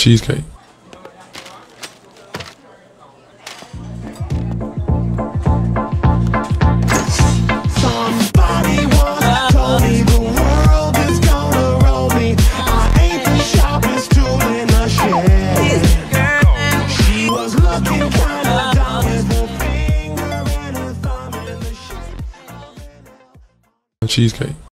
cheesecake. Somebody once told me the world is gonna roll me. I ain't the sharpest tool in the shed. She was looking kinda dumb with her finger and her thumb in the shape of an L. Cheesecake.